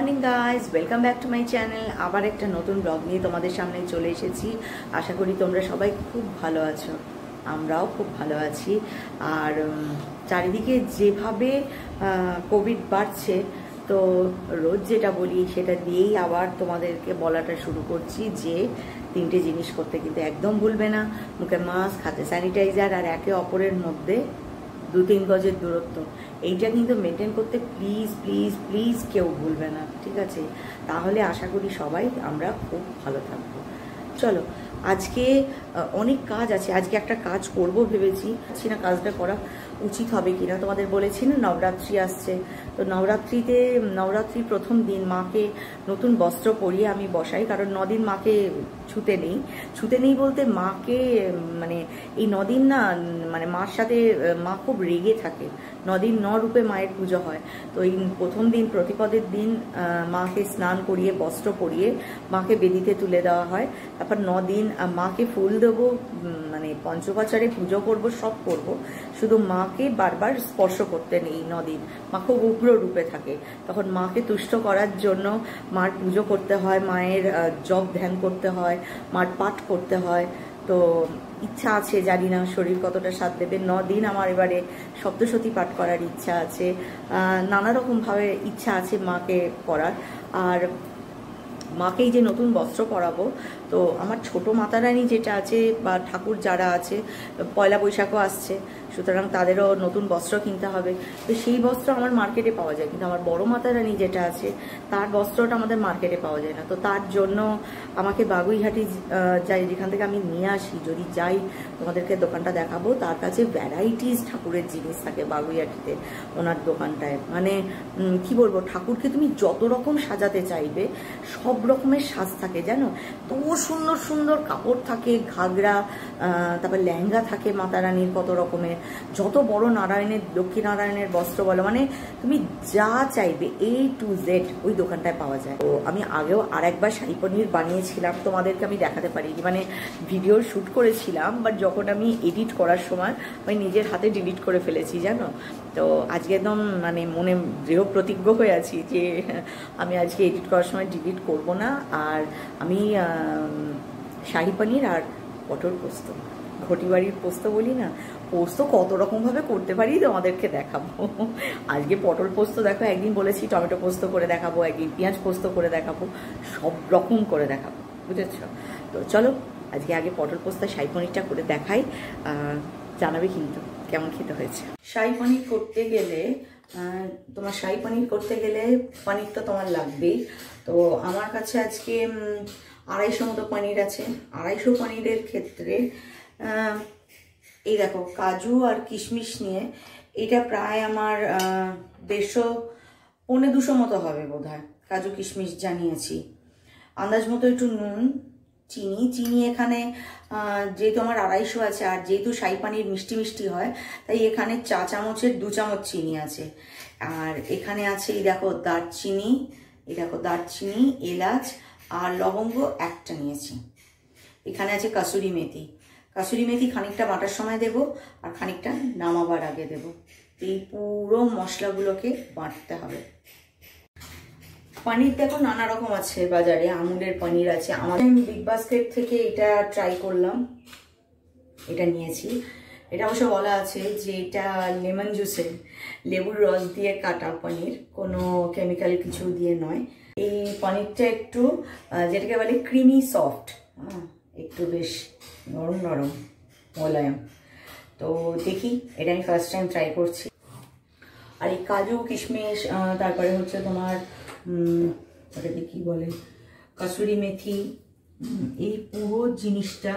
Morning guys, welcome back to my channel. আবার একটা নতুন ব্লগ নিয়ে তোমাদের সামনে চলে এসেছি। আশা করি তোমরা সবাই খুব ভালো আছো, আমরাও খুব ভালো আছি। আর চারিদিকে যেভাবে কোভিড বাড়ছে, তো রোজ যেটা বলি সেটা দিয়েই আবার তোমাদেরকে বলাটা শুরু করছি যে 3টে জিনিস করতে কিন্তু একদম ভুলবে না। মুখে মাস্ক, হাতে স্যানিটাইজার, আর একে অপরের মধ্যে 2-3 গজের দূরত্ব। এইটা কিন্তু মেনটেন করতে প্লিজ প্লিজ প্লিজ কেউ ভুলবে না, ঠিক আছে? তাহলে আশা করি সবাই আমরা খুব ভালো থাকবো। চলো, আজকে অনেক কাজ আছে। আজকে একটা কাজ করব ভেবেছি, না কাজটা করা উচিত হবে কিনা। তোমাদের বলেছি না নবরাত্রি আসছে, তো নবরাত্রি প্রথম দিন মাকে নতুন বস্ত্র পরিয়ে আমি বসাই, কারণ 9 দিন মাকে ছুতে নেই বলতে মাকে মানে এই 9 দিন না, মানে মার সাথে মা খুব রেগে থাকে। 9 দিন 9 রূপে মায়ের পুজো হয়। তো এই প্রথম দিন প্রতিপদের দিন মাকে স্নান করিয়ে বস্ত্র পরিয়ে মাকে বেদিতে তুলে দেওয়া হয়। তারপর 9 দিন মাকে ফুল দেবো, মানে পঞ্চপাচারে পুজো করব, সব করব, শুধু মাকে বারবার স্পর্শ করতে নেই। 9 দিন মা খুব উগ্র রূপে থাকে, তখন মাকে তুষ্ট করার জন্য মার পুজো করতে হয়, মায়ের জপ ধ্যান করতে হয়, মার পাঠ করতে হয়। তো ইচ্ছা আছে, জানি না শরীর কতটা সাথ দেবে। 9 দিন আমার এবারে সপ্তশতী পাঠ করার ইচ্ছা আছে, নানা রকমভাবে ইচ্ছা আছে মাকে করার। আর মাকেই যে নতুন বস্ত্র পরাবো, তো আমার ছোট মাতারানী যেটা আছে বা ঠাকুর যারা আছে, পয়লা বৈশাখও আসছে, সুতরাং তাদেরও নতুন বস্ত্র কিনতে হবে। তো সেই বস্ত্র আমার মার্কেটে পাওয়া যায়, কিন্তু আমার বড় মাতারানী যেটা আছে তার বস্ত্রটা আমাদের মার্কেটে পাওয়া যায় না। তো তার জন্য আমাকে বাগুইহাটি যাই, যেখান থেকে আমি নিয়ে আসি, যদি যাই তোমাদেরকে দোকানটা দেখাবো। তার কাছে ভ্যারাইটিস ঠাকুরের জিনিস থাকে বাগুইহাটিতে, ওনার দোকানটায়। মানে কি বলবো, ঠাকুরকে তুমি যত রকম সাজাতে চাইবে সব রকমের সাজ থাকে, জানো তো। সুন্দর সুন্দর কাপড় থাকে, ঘাগরা, তারপর লেহেঙ্গা থাকে মাতারানীর কত রকমের, যত বড় নারায়ণের, লক্ষ্মীনারায়ণের বস্ত্র বলো, মানে তুমি যা চাইবে A to Z ওই দোকানটায় পাওয়া যায়। তো আমি আগেও আরেকবার শাহী পনির বানিয়েছিলাম, তোমাদেরকে আমি দেখাতে পারিনি, মানে ভিডিও শ্যুট করেছিলাম, বাট যখন আমি এডিট করার সময় আমি নিজের হাতে ডিলিট করে ফেলেছি, জানো। তো আজকে একদম মানে মনে দৃঢ় প্রতিজ্ঞ হয়ে আছি যে আমি আজকে এডিট করার সময় ডিলিট করব না। আর আমি শাহী পনির আর পটল পোস্ত, ঘটি বাড়ির পোস্ত বলি না, পোস্ত কত রকমভাবে করতে পারি তোমাদেরকে দেখাবো। আজকে পটল পোস্ত দেখো, একদিন বলেছি টমেটো পোস্ত করে দেখাবো, একদিন পেঁয়াজ পোস্ত করে দেখাবো, সব রকম করে দেখাবো, বুঝেছ? তো চলো আজকে আগে পটল পোস্ত শাহী পনিরটা করে দেখাই, জানাবে কিন্তু কেমন খেতে হয়েছে। শাহী পনির করতে গেলে পনির তো তোমার লাগবেই। তো আমার কাছে আজকে 250 মতো পনির আছে। 250 পনিরের ক্ষেত্রে এই দেখো কাজু আর কিশমিশ নিয়ে, এটা প্রায় আমার 150-200 মতো হবে বোধ হয়, কাজু কিশমিশ জানিয়েছি। আন্দাজ মতো একটু নুন, চিনি এখানে যেহেতু আমার 250 আছে, আর যেহেতু শাহী পনির মিষ্টি মিষ্টি হয়, তাই এখানে 4 চামচের 2 চামচ চিনি আছে। আর এখানে আছে এই দেখো দারচিনি, এলাচ আর লবঙ্গ একটা নিয়েছি। এখানে আছে কাসুরি মেথি খানিকটা বাটার সময় দেব, আর খানিকটা নামাবার আগে দেব। এই পুরো মশলাগুলোকে বাটতে হবে। পনির দেখো নানা রকম আছে বাজারে, আমুলের পনির আছে, আমাদের বিগ বাস্কেট থেকে এটা ট্রাই করলাম, এটা নিয়েছি। এটা অবশ্য বলা আছে যে এটা লেমন জুসের, লেবুর রস দিয়ে কাটা পনির, কোনো কেমিক্যাল কিছু দিয়ে নয়। এই পনিরটা একটু যেটাকে বলে ক্রিমি সফট, একটু বেশ নরম মোলায়েম। তো দেখি, এটা আমি ফার্স্ট টাইম ট্রাই করছি। আর এই কাজু কিশমিশ, তারপরে হচ্ছে তোমার ওটাকে কি বলে, কাসুরি মেথি, এই পুরো জিনিসটা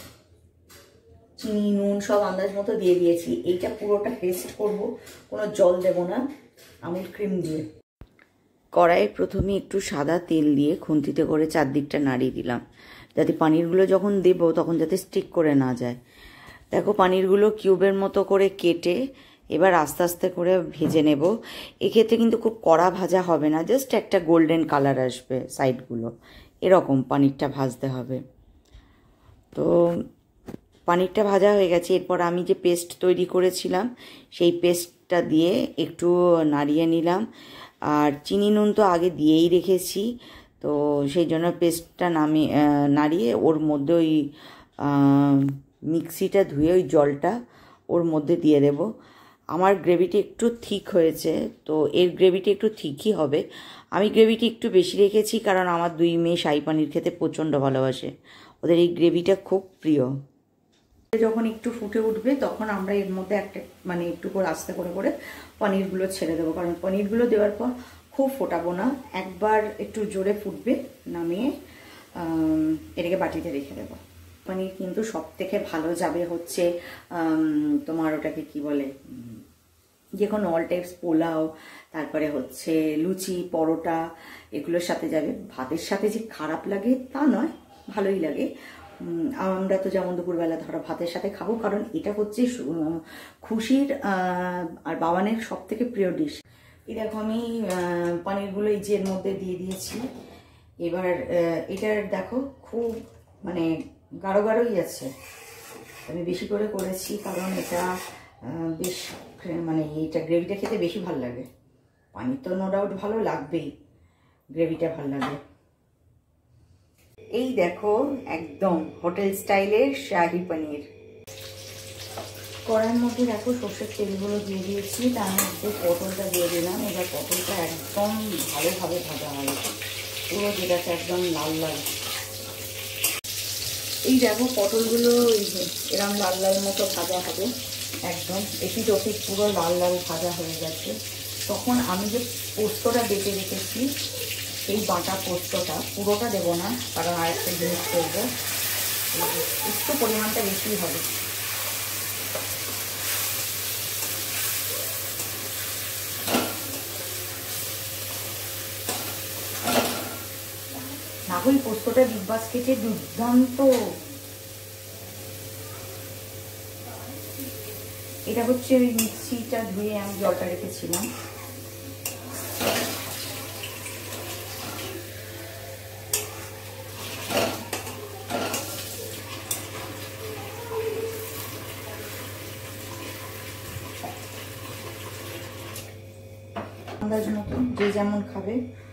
চিনি নুন সব আন্দাজ মতো দিয়ে দিয়েছি। এইটা পুরোটা পেস্ট করব, কোনো জল দেব না, আমুল ক্রিম দিয়ে। কড়াইয়ে প্রথমে একটু সাদা তেল দিয়ে খুন্তিতে করে চারদিকটা নাড়িয়ে দিলাম, যাতে পনিরগুলো যখন দেব তখন যাতে স্টিক করে না যায়। দেখো পনিরগুলো কিউবের মতো করে কেটে এবার আস্তে আস্তে করে ভেজে নেব। এক্ষেত্রে কিন্তু খুব কড়া ভাজা হবে না, জাস্ট একটা গোল্ডেন কালার আসবে সাইডগুলো, এরকম পনিরটা ভাজতে হবে। তো পনিরটা ভাজা হয়ে গেছে, এরপর আমি যে পেস্ট তৈরি করেছিলাম সেই পেস্টটা দিয়ে একটু নাড়িয়ে নিলাম। আর চিনি নুন তো আগে দিয়েই রেখেছি, তো সেই জন্য পেস্টটা নাড়িয়ে ওর মধ্যে ওই মিক্সিটা ধুয়ে ওই জলটা ওর মধ্যে দিয়ে দেব। আমার গ্রেভিটি একটু থিক হয়েছে, তো এর গ্রেভিটি একটু থিকই হবে। আমি গ্রেভিটি একটু বেশি রেখেছি কারণ আমার 2 মেয়ে শাহী পানির খেতে প্রচণ্ড ভালোবাসে, ওদের এই গ্রেভিটা খুব প্রিয়। যখন একটু ফুটে উঠবে তখন আমরা এর মধ্যে একটা একটু করে আস্তে করে করে পনিরগুলো ছেড়ে দেবো, কারণ পনিরগুলো দেওয়ার পর খুব ফোটাবো না, একবার একটু জোরে ফুটবে নামিয়ে এটাকে বাটিতে রেখে দেবো। পনির কিন্তু সব থেকে ভালো যাবে হচ্ছে তোমার ওটাকে কি বলে, যে কোনো অল টাইপস পোলাও, তারপরে হচ্ছে লুচি, পরোটা, এগুলোর সাথে যাবে। ভাতের সাথে যে খারাপ লাগে তা নয়, ভালোই লাগে। আমরা তো যেমন দুপুরবেলা ধরো ভাতের সাথে খাবো, কারণ এটা হচ্ছে খুশির আর বাবানের সব থেকে প্রিয় ডিশ। এই দেখো আমি পনিরগুলো এই যে এর মধ্যে দিয়ে দিয়েছি। এবার এটার দেখো খুব গাঢ় গাঢ়ই আছে, আমি বেশি করে করেছি কারণ এটা বেশ এইটা গ্রেভিটা খেতে বেশি ভালো লাগে। পানির তো নো ডাউট ভালো লাগবেই, গ্রেভিটা ভালো লাগে। এই দেখো একদম হোটেল স্টাইলের শাহী পনির। কড়াইয়ের মধ্যে দেখো সর্ষের তেলগুলো দিয়ে দিয়েছি, তার মধ্যে পটলটা দিয়ে দিলাম। এবার পটলটা একদম ভালোভাবে ভাজা হবে, পুরো যেটাকে একদম লাল লাল। এই দেখো পটলগুলো এরকম লাল লাল মতো ভাজা হবে, একদম এপিট ওপিট পুরো লাল লাল ভাজা হয়ে গেছে। তখন আমি যে পোস্তটা বেটে রেখেছি, এই বাটা পোস্তটা পুরোটা দেবো না, কারণ আর একটা জিনিস করবো, একটু পরিমাণটা বেশি হবে। নাহলে পোস্তটা বিগ বাস্কেটে দুর্দান্ত। এটা হচ্ছে ওই মিক্সিটা ধুয়ে আমি জলটা রেখেছিলাম। আন্দাজ মতো যে যেমন খাবে।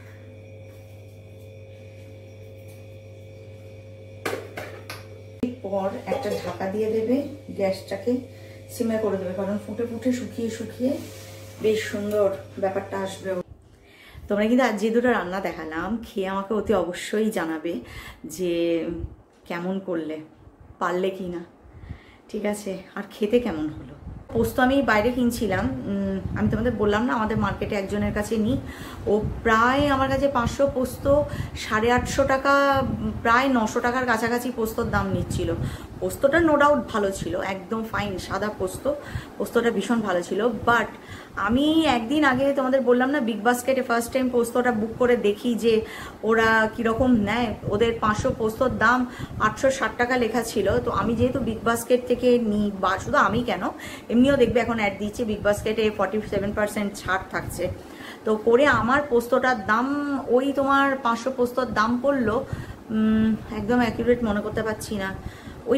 পর একটা ঢাকা দিয়ে দেবে, গ্যাসটাকে সিমে করে দেবে, কারণ ফুটে ফুটে শুকিয়ে শুকিয়ে বেশ সুন্দর ব্যাপারটা আসবে। তোমরা কিন্তু আজ যে দুটো রান্না দেখালাম, খেয়ে আমাকে অতি অবশ্যই জানাবে যে কেমন করলে, পারলে কি না, ঠিক আছে, আর খেতে কেমন হলো। পোস্ত আমি বাইরে কিনছিলাম, আমি তোমাদের বললাম না আমাদের মার্কেটে একজনের কাছে নিই, ও প্রায় আমার কাছে 500 পোস্ত 850 টাকা, প্রায় 900 টাকার কাছাকাছি পোস্তর দাম নিচ্ছিল। পোস্তটা নো ডাউট ভালো ছিল, একদম ফাইন সাদা পোস্তটা ভীষণ ভালো ছিল। বাট আমি একদিন আগে তোমাদের বললাম না বিগ বাস্কেটে ফার্স্ট টাইম পোস্তটা বুক করে দেখি যে ওরা কীরকম নেয়। ওদের 500 পোস্তর দাম 860 টাকা লেখা ছিল। তো আমি যেহেতু বিগ বাস্কেট থেকে নিই, বা শুধু আমি কেন, এমনিও দেখবে এখন অ্যাড দিচ্ছে বিগ বাস্কেটে 47% ছাড় থাকছে। তো করে আমার পোস্তটার দাম ওই তোমার 500 পোস্তর দাম পড়লো, একদম অ্যাকিউরেট মনে করতে পারছি না, ওই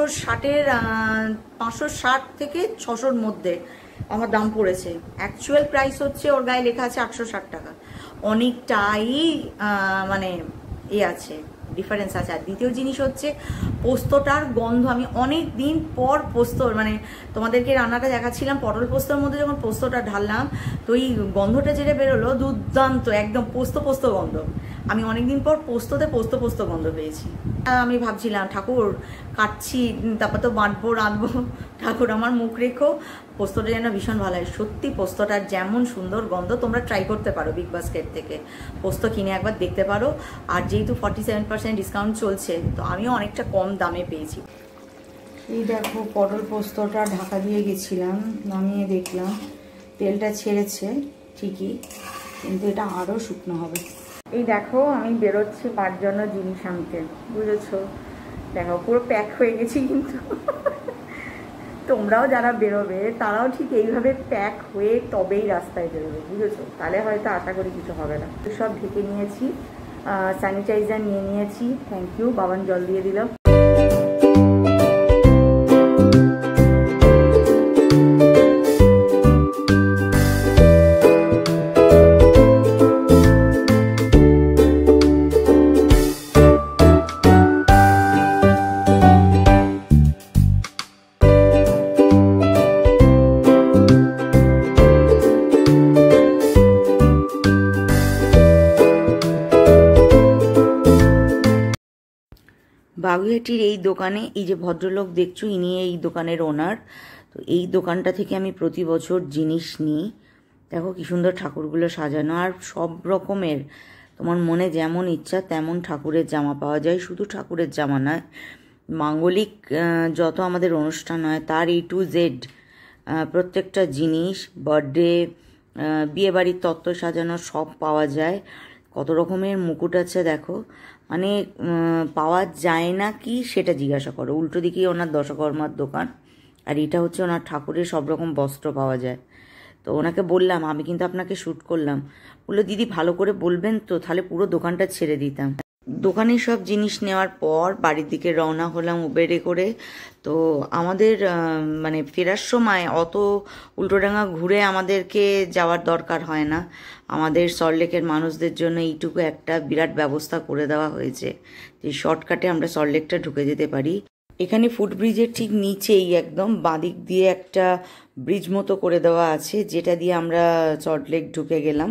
560 থেকে 600-র মধ্যে আমার দাম পড়েছে। অ্যাকচুয়াল প্রাইস হচ্ছে ওর গায়ে লেখা আছে 860 টাকা, অনেকটাই আছে, ডিফারেন্স আছে। আর দ্বিতীয় জিনিস হচ্ছে পোস্তটার গন্ধ, আমি অনেক দিন পর পোস্ত তোমাদেরকে রান্নাটা দেখাচ্ছিলাম, পটল পোস্তর মধ্যে যখন পোস্তটা ঢাললাম, তো এই গন্ধটা যেটা বেরোলো দুর্দান্ত, একদম পোস্ত গন্ধ। আমি অনেকদিন পর পোস্ত গন্ধ পেয়েছি। আমি ভাবছিলাম ঠাকুর কাটছি, তারপর তো রাঁধবো, ঠাকুর আমার মুখ রেখো, পোস্তটা যেন ভীষণ ভালো হয়। সত্যি পোস্তটার যেমন সুন্দর গন্ধ, তোমরা ট্রাই করতে পারো বিগ বাস্কেট থেকে পোস্ত কিনে একবার দেখতে পারো। আর যেহেতু 47% ডিসকাউন্ট চলছে, তো আমিও অনেকটা কম দামে পেয়েছি। এই দেখো পটল পোস্তটা ঢাকা দিয়ে গেছিলাম, নামিয়ে দেখলাম তেলটা ছেড়েছে ঠিকই, কিন্তু এটা আরও শুকনো হবে। এই দেখো আমি বেরোচ্ছি মার জন্য জিনিস আনতে, বুঝেছো, দেখো পুরো প্যাক হয়ে গেছি। কিন্তু তোমরাও যারা বেরোবে তারাও ঠিক এইভাবে প্যাক হয়ে তবেই রাস্তায় বেরোবে, বুঝেছো, তাহলে হয়তো আশা করি কিছু হবে না। তো সব ঢেকে নিয়েছি, স্যানিটাইজার নিয়ে নিয়েছি, থ্যাংক ইউ, বাবান জল দিয়ে দিল। বাগুইআটির এই দোকানে এই যে ভদ্রলোক দেখছো, ইনি এই দোকানের ওনার। তো এই দোকানটা থেকে আমি প্রতি বছর জিনিস নিই। দেখো কি সুন্দর ঠাকুরগুলো সাজানো, আর সব রকমের তোমার মনে যেমন ইচ্ছা তেমন ঠাকুরের জামা পাওয়া যায়। শুধু ঠাকুরের জামা নয়, মাঙ্গলিক যত আমাদের অনুষ্ঠান হয় তার A to Z প্রত্যেকটা জিনিস, বার্থডে, বিয়েবাড়ির তত্ত্ব সাজানো সব পাওয়া যায়। কত রকমের মুকুট আছে দেখো, মানে পাওয়া যায় না কি সেটা জিজ্ঞাসা করো। উল্টো দিকেই ওনার দশকর্মার দোকান, আর এটা হচ্ছে ওনার ঠাকুরের সব রকম বস্ত্র পাওয়া যায়। তো ওনাকে বললাম আমি কিন্তু আপনাকে শ্যুট করলাম, বললো দিদি ভালো করে বলবেন তো, তাহলে পুরো দোকানটা ছেড়ে দিতাম। দোকানের সব জিনিস নেওয়ার পর বাড়ির দিকে রওনা হলাম উবেরে করে। তো আমাদের মানে ফেরার সময় অত উল্টোডাঙা ঘুরে আমাদেরকে যাওয়ার দরকার হয় না। আমাদের সল্টলেকের মানুষদের জন্য এইটুকু একটা বিরাট ব্যবস্থা করে দেওয়া হয়েছে যে শর্টকাটে আমরা সল্টলেকটা ঢুকে যেতে পারি। এখানে ফুটব্রিজের ঠিক নিচেই একদম বাঁদিক দিয়ে একটা ব্রিজ মতো করে দেওয়া আছে, যেটা দিয়ে আমরা সল্টলেক ঢুকে গেলাম।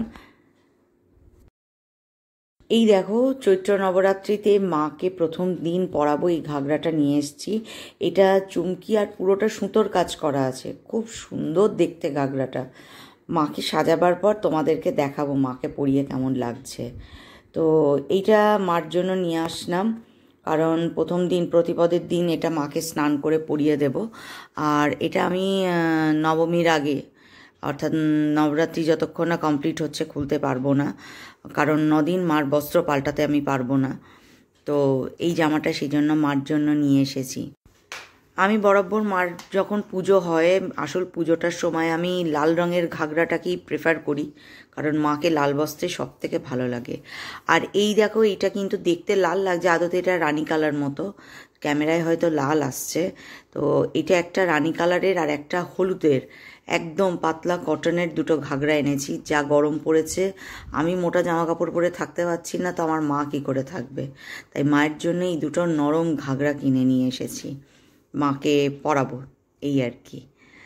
এই দেখো চৈত্র নবরাত্রিতে মাকে প্রথম দিন পরাবো এই ঘাগরাটা নিয়ে এসেছি। এটা চুমকি আর পুরোটা সুতোর কাজ করা আছে, খুব সুন্দর দেখতে ঘাগরাটা। মাকে সাজাবার পর তোমাদেরকে দেখাবো মাকে পরিয়ে কেমন লাগছে। তো এইটা মার জন্য নিয়ে আসলাম, কারণ প্রথম দিন প্রতিপদের দিন এটা মাকে স্নান করে পরিয়ে দেব। আর এটা আমি নবমীর আগে, অর্থাৎ নবরাত্রি যতক্ষণ না কমপ্লিট হচ্ছে খুলতে পারবো না, কারণ 9 দিন মার বস্ত্র পাল্টাতে আমি পারবো না। তো এই জামাটা সেই জন্য মার জন্য নিয়ে এসেছি। আমি বরাবর মার যখন পুজো হয়, আসল পুজোটার সময় আমি লাল রঙের ঘাগরাটাকেই প্রেফার করি, কারণ মাকে লাল বস্ত্রে সব থেকে ভালো লাগে। আর এই দেখো এটা কিন্তু দেখতে লাল লাগছে, আদতে এটা রানী কালার মতো, ক্যামেরায় হয়তো লাল আসছে। তো এটা একটা রানী কালারের আর একটা হলুদের, একদম পাতলা কটনের দুটো ঘাগরা এনেছি। যা গরম পড়েছে, আমি মোটা জামা কাপড় পরে থাকতে পারছি না, তো আমার মা কী করে থাকবে, তাই মায়ের জন্য এই দুটো নরম ঘাগরা কিনে নিয়ে এসেছি, মাকে পরাবো এই আর কি।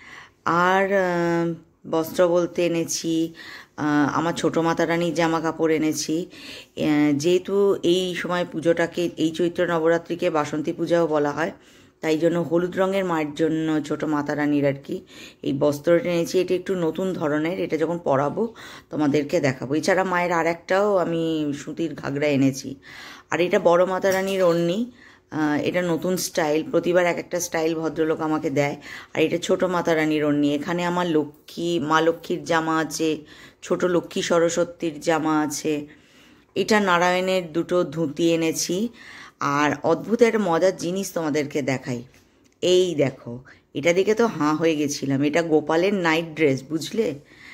আর বস্ত্র বলতে এনেছি আমার ছোটো মাতা রানীর জামা কাপড় এনেছি। যেহেতু এই সময় পুজোটাকে, এই চৈত্র নবরাত্রিকে বাসন্তী পূজাও বলা হয়, তাই জন্য হলুদ রঙের মায়ের জন্য ছোটো মাতা রানীর আর কি এই বস্ত্রটা এনেছি। এটা একটু নতুন ধরনের, এটা যখন পরাবো তোমাদেরকে দেখাবো। এছাড়া মায়ের আর একটাও আমি সুতির ঘাগরা এনেছি। আর এটা বড় মাতা রানীর ওড়নি, এটা নতুন স্টাইল, প্রতিবার এক একটা স্টাইল ভদ্রলোক আমাকে দেয়। আর এটা ছোটো মাতা রানীর ওড়নি, এখানে আমার লক্ষ্মী, মা লক্ষ্মীর জামা আছে, ছোট লক্ষ্মী সরস্বতীর জামা আছে। এটা নারায়ণের দুটো ধুতি এনেছি। আর অদ্ভুত একটা মজার জিনিস তোমাদেরকে দেখাই, এই দেখো, এটা দেখে তো হাঁ হয়ে গেছিলাম। এটা গোপালের নাইট ড্রেস, বুঝলে।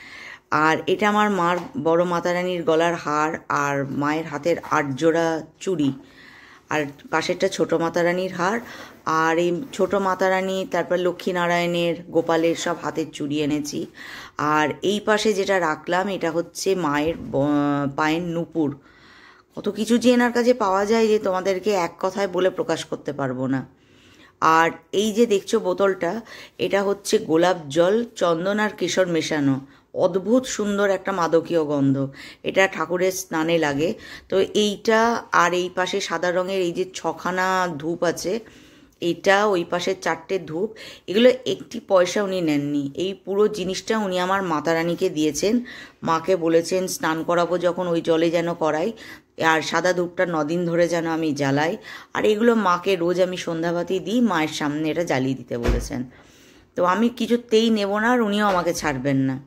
আর এটা আমার মার বড় মাতা রানীর গলার হার, আর মায়ের হাতের 8 জোড়া চুড়ি, আর পাশেরটা ছোটো মাতা রানীর হার। আর এই ছোটো মাতা রানী, তারপর লক্ষ্মীনারায়ণের, গোপালের সব হাতের চুড়ি এনেছি। আর এই পাশে যেটা রাখলাম এটা হচ্ছে মায়ের পায়ের নুপুর। কত কিছু যে এনার কাছে পাওয়া যায় যে তোমাদেরকে এক কথায় বলে প্রকাশ করতে পারবো না। আর এই যে দেখছো বোতলটা, এটা হচ্ছে গোলাপ জল, চন্দন আর কেশর মেশানো, অদ্ভুত সুন্দর একটা মাদকীয় গন্ধ। এটা ঠাকুরের স্নানে লাগে। তো এইটা, আর এই পাশে সাদা রঙের এই যে 6খানা ধূপ আছে, এটা ওই পাশে 4টে ধূপ, এগুলো একটি পয়সা উনি নেননি। এই পুরো জিনিসটা উনি আমার মাতা রানীকে দিয়েছেন। মাকে বলেছেন স্নান করাবো যখন ওই জলে যেন করাই, আর সাদা ধূপটা 9 দিন ধরে যেন আমি জ্বালাই। আর এগুলো মাকে রোজ আমি সন্ধ্যাবাতি দিই, মায়ের সামনে এটা জ্বালিয়ে দিতে বলেছেন। তো আমি কিছুতেই নেব না, আর উনিও আমাকে ছাড়বেন না।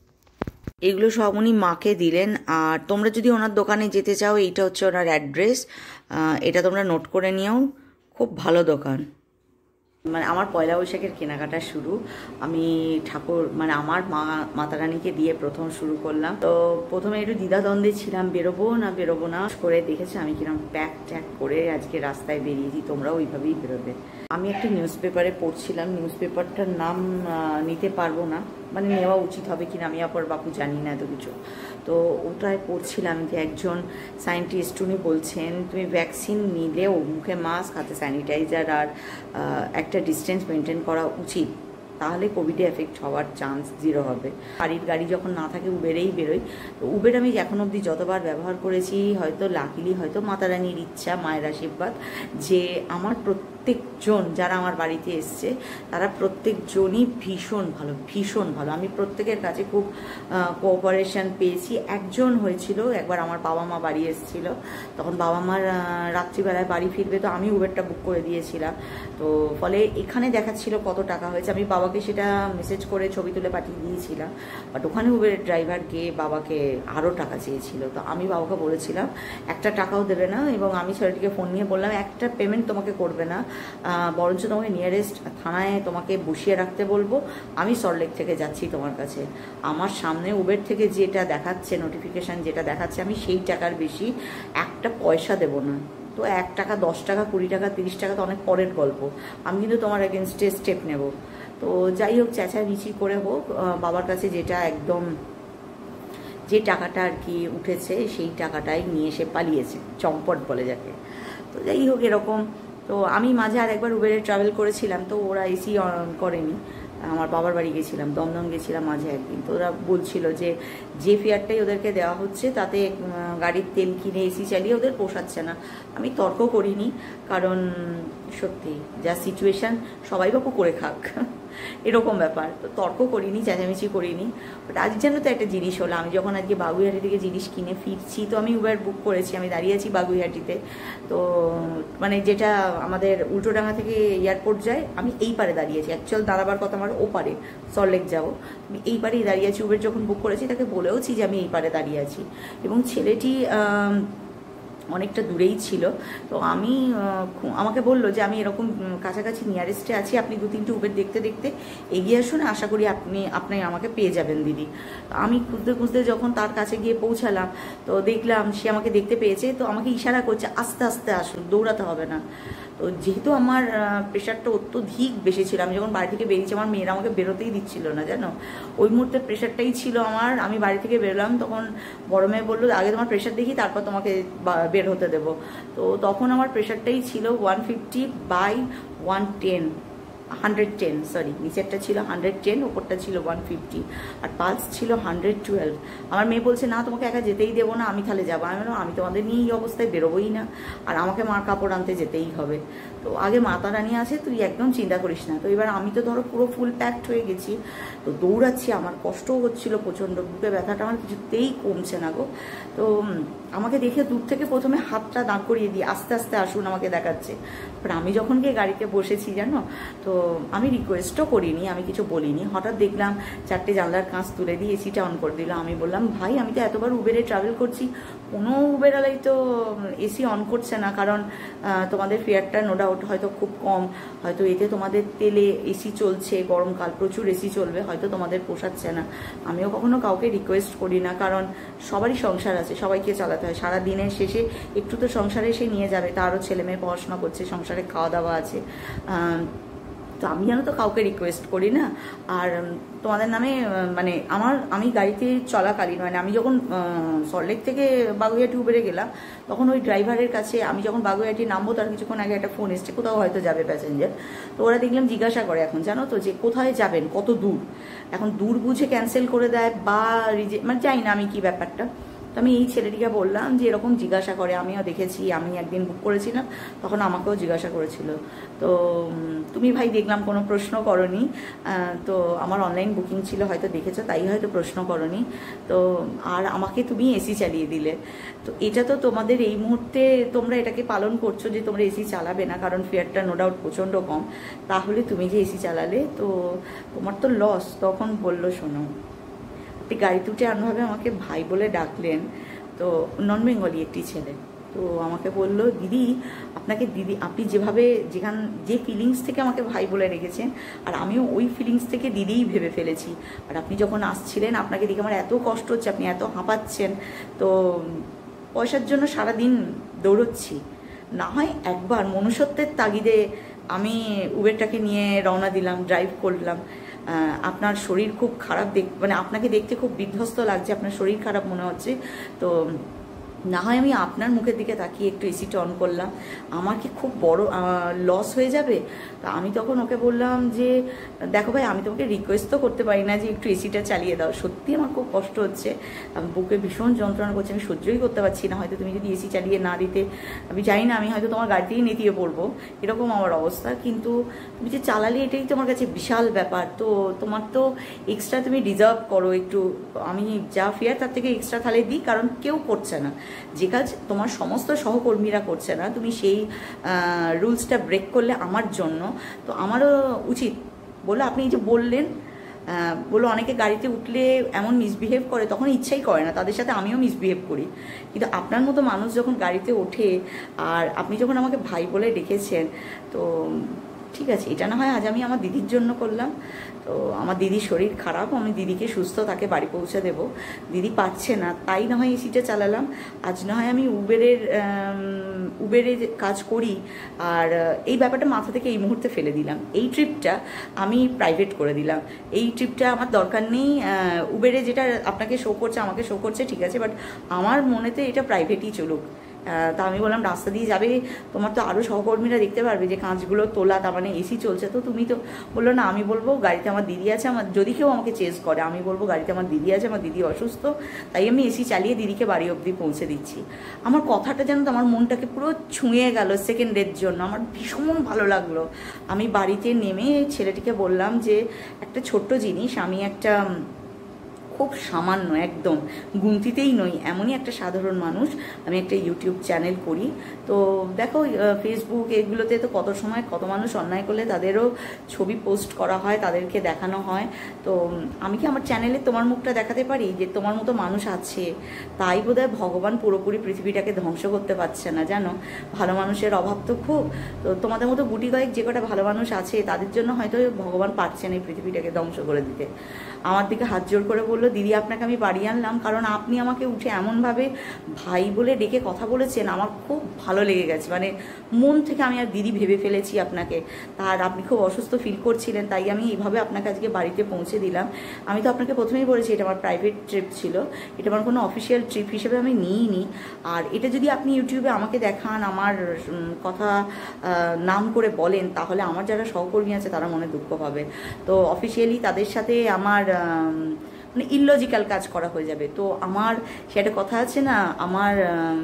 এগুলো সব উনি মাকে দিলেন। আর তোমরা যদি ওনার দোকানে যেতে চাও, এইটা হচ্ছে ওনার অ্যাড্রেস, এটা তোমরা নোট করে নিও। খুব ভালো দোকান। মানে আমার পয়লা বৈশাখের কেনাকাটা শুরু, আমি ঠাকুর মানে আমার মাতা রানীকে দিয়ে প্রথম শুরু করলাম। তো প্রথমে একটু দ্বিধাদ্বন্দ্বে ছিলাম, বেরোবো না করে দেখেছি আমি কিরম প্যাক ট্যাক করে আজকে রাস্তায় বেরিয়েছি। তোমরাও ওইভাবেই বেরোবে। আমি একটা নিউজ পেপারে পড়ছিলাম, নিউজ পেপারটার নাম নিতে পারবো না, মানে নেওয়া উচিত হবে কিনা আমি আবার বাপু জানি না এত কিছু। তো ওটায় পড়ছিলাম যে একজন সায়েন্টিস্ট, উনি বলছেন তুমি ভ্যাকসিন নিলেও মুখে মাস্ক, হাতে স্যানিটাইজার আর একটা ডিস্টেন্স মেনটেন করা উচিত। তাহলে কোভিডে এফেক্ট হওয়ার চান্স 0 হবে। বাড়ির গাড়ি যখন না থাকে উবেরেই বেরোই। তো উবের আমি এখন অবধি যতবার ব্যবহার করেছি, হয়তো লাকিলি হয়তো মাতা রানীর ইচ্ছা, মায়ের আশীর্বাদ, যে আমার প্রত্যেকজন যারা আমার বাড়িতে এসছে তারা প্রত্যেকজনই ভীষণ ভালো। আমি প্রত্যেকের কাছে খুব কোঅপারেশন পেয়েছি। একজন হয়েছিল একবার, আমার বাবা মা বাড়ি এসেছিল, তখন বাবা মার রাত্রিবেলায় বাড়ি ফিরবে, তো আমি উবেরটা বুক করে দিয়েছিলাম। তো ফলে এখানে দেখাচ্ছিল কত টাকা হয়েছে, আমি বাবাকে সেটা মেসেজ করে ছবি তুলে পাঠিয়ে দিয়েছিলাম। বাট ওখানে উবেরের ড্রাইভার গিয়ে বাবাকে আরও টাকা চেয়েছিল। তো আমি বাবাকে বলেছিলাম একটা টাকাও দেবে না, এবং আমি ছেলেটিকে ফোন নিয়ে বললাম একটা পেমেন্ট তোমাকে করবে না, বরঞ্চ তোমাকে নিয়ারেস্ট থানায় তোমাকে বসিয়ে রাখতে বলবো, আমি সল্টলেক থেকে যাচ্ছি তোমার কাছে। আমার সামনে উবের থেকে যেটা দেখাচ্ছে নোটিফিকেশান যেটা দেখাচ্ছে, আমি সেই টাকার বেশি একটা পয়সা দেবো না। তো 1 টাকা, 10 টাকা, 20 টাকা, 30 টাকা তো অনেক পরের গল্প, আমি কিন্তু তোমার এগেনস্টে স্টেপ নেব। তো যাই হোক, চেঁচামেচি করে হোক বাবার কাছে যেটা একদম যে টাকাটা আর কি উঠেছে সেই টাকাটাই নিয়ে এসে পালিয়েছে, চম্পট বলে যাকে। তো যাই হোক এরকম। তো আমি মাঝে আর একবার উবেরে ট্রাভেল করেছিলাম, তো ওরা এসি অন করেনি। আমার বাবার বাড়ি গেছিলাম, দমদম গেছিলাম মাঝে একদিন। তো ওরা বলছিল যে ফেয়ারটাই ওদেরকে দেওয়া হচ্ছে তাতে গাড়ির তেল কিনে এসি চালিয়ে ওদের পোষাচ্ছে না। আমি তর্ক করিনি, কারণ সত্যি যা সিচুয়েশান সবাই বাপু করে খাক এরকম ব্যাপার। তো তর্ক করিনি, চেঁচামেচি করিনি। বাট আজ যেন তো একটা জিনিস হলো, আমি যখন আজকে বাগুইহাটি থেকে জিনিস কিনে ফিরছি, তো আমি উবার বুক করেছি, আমি দাঁড়িয়ে আছি বাগুইহাটিতে। তো মানে যেটা আমাদের উল্টোডাঙ্গা থেকে এয়ারপোর্ট যায়, আমি এই পারে দাঁড়িয়েছি। অ্যাকচুয়াল দাঁড়াবার কথা আমার ও পারে, সল্টলেক যাবো, আমি এই পারেই দাঁড়িয়ে আছি। উবের যখন বুক করেছি তাকে বলেওছি যে আমি এই পারে দাঁড়িয়ে আছি, এবং ছেলেটি অনেকটা দূরেই ছিল। তো আমাকে বললো যে আমি এরকম কাছাকাছি নিয়ারেস্টে আছি, আপনি 2-3টে উবের দেখতে দেখতে এগিয়ে আসুন, আশা করি আপনি আমাকে পেয়ে যাবেন দিদি। আমি খুঁজতে খুঁজতে যখন তার কাছে গিয়ে পৌঁছালাম, তো দেখলাম সে আমাকে দেখতে পেয়েছে, তো আমাকে ইশারা করছে আস্তে আস্তে আসুন, দৌড়াতে হবে না। তো যেহেতু আমার প্রেশারটা অত্যধিক বেশি ছিল, আমি যখন বাড়ি থেকে বেরিয়েছি আমার মেয়েরা আমাকে বেরোতেই দিচ্ছিল না, জানো, ওই মুহূর্তে প্রেশারটাই ছিল আমার। আমি বাড়ি থেকে বেরোলাম, তখন বড় মেয়ে বললো আগে তোমার প্রেশার দেখি তারপর তোমাকে বের হতে দেবো। তো তখন আমার প্রেশারটাই ছিল 150/110, 110, সরি, নিচেরটা ছিল 110, ওপরটা ছিল 150, আর পালস ছিল 112। আমার মেয়ে বলছে না তোমাকে একা যেতেই দেবো না, আমি তাহলে যাবো। আমি তোমাদের নিয়ে এই অবস্থায় বেরোবোই না, আর আমাকে মার কাপড় আনতে যেতেই হবে। তো আগে মাতা রানী আছে, তুই একদম চিন্তা করিস না। তো এবার আমি তো ধরো পুরো ফুল প্যাকড হয়ে গেছি, তো দৌড়াচ্ছি, আমার কষ্টও হচ্ছিলো প্রচণ্ড, বুকে ব্যথাটা আমার কিছুতেই কমছে না গো। তো আমাকে দেখে দূর থেকে প্রথমে হাতটা দাঁড় করিয়ে দিয়ে আস্তে আস্তে আসুন আমাকে দেখাচ্ছে। বাট আমি যখন গিয়ে গাড়িতে বসেছি জানো, তো আমি রিকোয়েস্টও করিনি, আমি কিছু বলিনি। হঠাৎ দেখলাম 4টে জানলার কাঁচ তুলে দিয়ে এসিটা অন করে দিল। আমি বললাম ভাই আমি তো এতবার উবেরে ট্রাভেল করছি, কোনো উবেরওয়ালাই তো এসি অন করছে না, কারণ তোমাদের ফেয়ারটা নো ডাউট হয়তো খুব কম, হয়তো এতে তোমাদের তেলে এসি চলছে, গরমকাল প্রচুর এসি চলবে, হয়তো তোমাদের পোষাচ্ছে না। আমিও কখনো কাউকে রিকোয়েস্ট করি না, কারণ সবারই সংসার আছে, সবাইকে চালাতে হয়। সারা দিনের শেষে একটু তো সংসারে এসে নিয়ে যাবে, তারও ছেলে মেয়ে পড়াশোনা করছে, সংসারে খাওয়া দাওয়া আছে। তো আমি জানো তো কাউকে রিকোয়েস্ট করি না। আর তোমাদের নামে মানে আমি গাড়িতে চলাকালীন, মানে আমি যখন সল্টলেক থেকে বাগুইহাটি উবেরে গেলাম, তখন ওই ড্রাইভারের কাছে আমি যখন বাগুইহাটি নামবো তার কিছুক্ষণ আগে একটা ফোন এসছে, কোথাও হয়তো যাবে প্যাসেঞ্জার। তো ওরা দেখলাম জিজ্ঞাসা করে এখন, জানো তো, যে কোথায় যাবেন, কত দূর। এখন দূর বুঝে ক্যান্সেল করে দেয় বা মানে জানি না আমি কি ব্যাপারটা। তো আমি এই ছেলেটিকে বললাম যে এরকম জিজ্ঞাসা করে, আমিও দেখেছি, আমি একদিন বুক করেছিলাম তখন আমাকেও জিজ্ঞাসা করেছিল। তো তুমি ভাই দেখলাম কোনো প্রশ্ন করনি, তো আমার অনলাইন বুকিং ছিল, হয়তো দেখেছো তাই হয়তো প্রশ্ন করনি। তো আর আমাকে তুমি এসি চালিয়ে দিলে। তো এটা তো তোমাদের এই মুহূর্তে তোমরা এটাকে পালন করছো যে তোমরা এসি চালাবে না, কারণ ফেয়ারটা নো ডাউট প্রচণ্ড কম। তাহলে তুমি যে এসি চালালে তো তোমার তো লস। তখন বললো শোনো, আপনি গাড়িতে উঠে এমনভাবে আমাকে ভাই বলে ডাকলেন, তো নন বেঙ্গলি একটি ছেলে। তো আমাকে বলল দিদি আপনাকে, দিদি আপনি যেভাবে যে ফিলিংস থেকে আমাকে ভাই বলে রেখেছেন, আর আমিও ওই ফিলিংস থেকে দিদিই ভেবে ফেলেছি। আর আপনি যখন আসছিলেন আপনাকে দেখে আমার এত কষ্ট হচ্ছে, আপনি এত হাঁপাচ্ছেন, তো পয়সার জন্য সারাদিন দৌড়চ্ছি, না হয় একবার মনুষ্যত্বের তাগিদে আমি উবেরটাকে নিয়ে রওনা দিলাম, ড্রাইভ করলাম। আপনার শরীর খুব খারাপ, মানে আপনাকে দেখতে খুব বিধ্বস্ত লাগছে, আপনার শরীর খারাপ মনে হচ্ছে। তো না হয় আমি আপনার মুখের দিকে তাকিয়ে একটু এসিটা অন করলাম, আমার কি খুব বড় লস হয়ে যাবে? তো আমি তখন ওকে বললাম যে দেখো ভাই, আমি তোমাকে রিকোয়েস্ট তো করতে পারি না যে একটু এসিটা চালিয়ে দাও, সত্যি আমার খুব কষ্ট হচ্ছে, আমি বুকে ভীষণ যন্ত্রণা করছে, আমি সহ্যই করতে পারছি না, হয়তো তুমি যদি এসি চালিয়ে না দিতে আমি জানি না, আমি হয়তো তোমার গাড়িতেই নেতিয়ে পড়বো, এরকম আমার অবস্থা। কিন্তু তুমি যে চালালে এটাই তোমার কাছে বিশাল ব্যাপার, তো তোমার তো এক্সট্রা তুমি ডিজার্ভ করো একটু, আমি যা ফেয়ার তার থেকে এক্সট্রা তাহলে দিই, কারণ কেউ করছে না যে কাজ তোমার সমস্ত সহকর্মীরা করছে না, তুমি সেই রুলসটা ব্রেক করলে আমার জন্য, তো আমারও উচিত। বলে আপনি এই যে বললেন, বলো অনেকে গাড়িতে উঠলে এমন মিসবিহেভ করে, তখন ইচ্ছাই করে না, তাদের সাথে আমিও মিসবিহেভ করি, কিন্তু আপনার মতো মানুষ যখন গাড়িতে ওঠে আর আপনি যখন আমাকে ভাই বলে ডেকেছেন, তো ঠিক আছে, এটা না হয় আজ আমি আমার দিদির জন্য করলাম। তো আমার দিদির শরীর খারাপ, আমি দিদিকে সুস্থ তাকে বাড়ি পৌঁছে দেব, দিদি পাচ্ছে না তাই না হয় এসিটা চালালাম। আজ না হয় আমি উবেরে কাজ করি, আর এই ব্যাপারটা মাথা থেকে এই মুহূর্তে ফেলে দিলাম, এই ট্রিপটা আমি প্রাইভেট করে দিলাম, এই ট্রিপটা আমার দরকার নেই। উবেরে যেটা আপনাকে শো করছে আমাকে শো করছে, ঠিক আছে, বাট আমার মনেতে এটা প্রাইভেটই চলুক। তা আমি বললাম রাস্তা দিয়ে যাবে, তোমার তো আরও সহকর্মীরা দেখতে পারবে যে কাঁচগুলো তোলা, তার মানে এসি চলছে, তো তুমি তো বললো না, আমি বলবো গাড়িতে আমার দিদি আছে, আমার যদি কেউ আমাকে চেস করে আমি বলবো গাড়িতে আমার দিদি আছে, আমার দিদি অসুস্থ, তাই আমি এসি চালিয়ে দিদিকে বাড়ি অবধি পৌঁছে দিচ্ছি। আমার কথাটা যেন তো আমার মনটাকে পুরো ছুঁয়ে গেল সেকেন্ডের জন্য, আমার ভীষণ ভালো লাগলো। আমি বাড়িতে নেমে ছেলেটিকে বললাম যে একটা ছোট্ট জিনিস, আমি একটা খুব সামান্য একদম গুনতিতেই নই, এমনই একটা সাধারণ মানুষ, আমি একটা ইউটিউব চ্যানেল করি, তো দেখো ফেসবুক এগুলোতে তো কত সময় কত মানুষ অন্যায় করলে তাদেরও ছবি পোস্ট করা হয়, তাদেরকে দেখানো হয়, তো আমি কি আমার চ্যানেলে তোমার মুখটা দেখাতে পারি যে তোমার মতো মানুষ আছে, তাই বোধহয় ভগবান পুরোপুরি পৃথিবীটাকে ধ্বংস করতে পারছে না, জানো, ভালো মানুষের অভাব তো খুব, তো তোমাদের মতো গুটি কয়েক যে কটা ভালো মানুষ আছে তাদের জন্য হয়তো ভগবান পারছেন এই পৃথিবীটাকে ধ্বংস করে দিতে। আমার দিকে হাত জোর করে বললো দিদি আপনাকে আমি বাড়ি আনলাম কারণ আপনি আমাকে উঠে এমনভাবে ভাই বলে ডেকে কথা বলেছেন, আমার খুব ভালো লেগে গেছে, মানে মন থেকে আমি আর দিদি ভেবে ফেলেছি আপনাকে, তার আপনি খুব অসুস্থ ফিল করছিলেন তাই আমি এইভাবে আপনাকে আজকে বাড়িতে পৌঁছে দিলাম। আমি তো আপনাকে প্রথমেই বলেছি এটা আমার প্রাইভেট ট্রিপ ছিল, এটা আমার কোনো অফিসিয়াল ট্রিপ হিসেবে আমি নিইনি, আর এটা যদি আপনি ইউটিউবে আমাকে দেখান, আমার কথা নাম করে বলেন, তাহলে আমার যারা সহকর্মী আছে তারা মনে দুঃখ পাবে, তো অফিসিয়ালি তাদের সাথে আমার মানে ইললজিক্যাল কাজ করা হয়ে যাবে, তো আমার সেটা কথা আছে না, আমার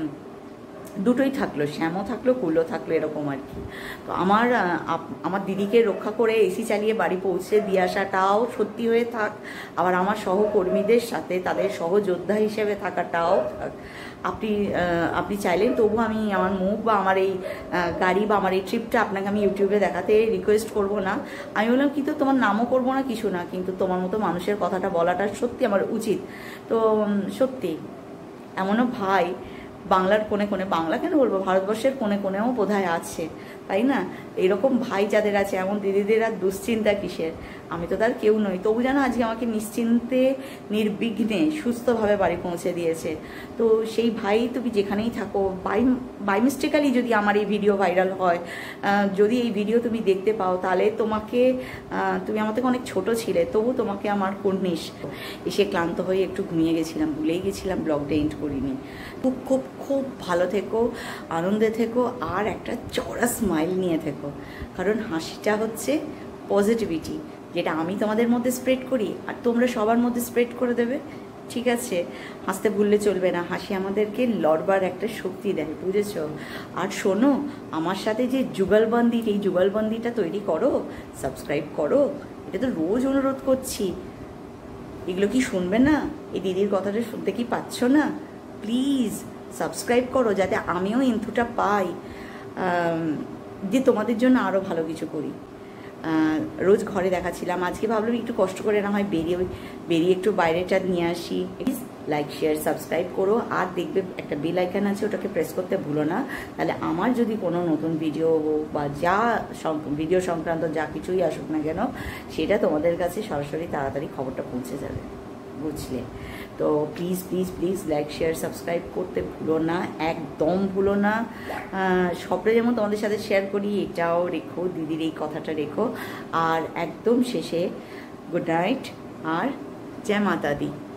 দুটোই থাকলো, শ্যামও থাকলো কুলও থাকলো, এরকম আর কি। তো আমার দিদিকে রক্ষা করে এসি চালিয়ে বাড়ি পৌঁছে দিয়ে আসাটাও সত্যি হয়ে থাক, আবার আমার সহকর্মীদের সাথে তাদের সহযোদ্ধা হিসেবে থাকাটাও থাক। আপনি চাইলেন তবু আমি আমার মুখ বা আমার এই গাড়ি বা আমার এই ট্রিপটা আপনাকে আমি ইউটিউবে দেখাতে রিকোয়েস্ট করব না, আমি বললাম কিন্তু তোমার নামও করবো না কিছু না, কিন্তু তোমার মতো মানুষের কথাটা বলাটা সত্যি আমার উচিত। তো সত্যি এমনও ভাই বাংলার কোণে কোণে, বাংলা কেন বলবো, ভারতবর্ষের কোণে কোণেও বোধহয় আছে, তাই না? এরকম ভাই যাদের আছে, এমন দিদিদের আর দুশ্চিন্তা কিসের, আমি তো তার কেউ নই, তবু যেন আজকে আমাকে নিশ্চিন্তে নির্বিঘ্নে সুস্থভাবে বাড়ি পৌঁছে দিয়েছে। তো সেই ভাই তুমি যেখানেই থাকো, বাই মিস্টেকালি যদি আমার এই ভিডিও ভাইরাল হয়, যদি এই ভিডিও তুমি দেখতে পাও, তাহলে তুমি আমার থেকে অনেক ছোট ছিলে, তবু তোমাকে আমার কর্নিশ। এসে ক্লান্ত হয়ে একটু ঘুমিয়ে গেছিলাম, ভুলেই গেছিলাম ব্লগটা এন্ড করিনি। খুব খুব খুব ভালো থেকো, আনন্দে থেকো, আর একটা চড়া স্মাইল নিয়ে থেকো, কারণ হাসিটা হচ্ছে পজিটিভিটি, যেটা আমি তোমাদের মধ্যে স্প্রেড করি আর তোমরা সবার মধ্যে স্প্রেড করে দেবে, ঠিক আছে? হাসতে ভুললে চলবে না, হাসি আমাদেরকে লড়বার একটা শক্তি দেয়, বুঝেছ? আর শোনো, আমার সাথে যে যুগলবন্দি, এই যুগলবন্দিটা তৈরি করো, সাবস্ক্রাইব করো, এটা তো রোজ অনুরোধ করছি, এগুলো কি শুনবে না? এই দিদির কথাটা শুনতে কি পাচ্ছ না? প্লিজ সাবস্ক্রাইব করো, যাতে আমিও ইনপুটটা পাই, যে তোমাদের জন্য আরও ভালো কিছু করি। রোজ ঘরে দেখাচ্ছিলাম, আজকে ভাবলাম একটু কষ্ট করে না হয় বেরিয়ে একটু বাইরেটা নিয়ে আসি। প্লিজ লাইক শেয়ার সাবস্ক্রাইব করো, আর দেখবে একটা বেল আইকন আছে, ওটাকে প্রেস করতে ভুলো না, তাহলে আমার যদি কোনো নতুন ভিডিও বা ভিডিও সংক্রান্ত যা কিছুই আসুক না কেন, সেটা তোমাদের কাছে সরাসরি তাড়াতাড়ি খবরটা পৌঁছে যাবে, বুঝলে? তো please please please like share subscribe করতে ভুলো না, একদম ভুলো না। সবটা যেমন তোমাদের সাথে শেয়ার করি, এটাও রেখো, দিদির এই কথাটা রেখো। আর একদম শেষে গুড নাইট আর জয় মাতা দি।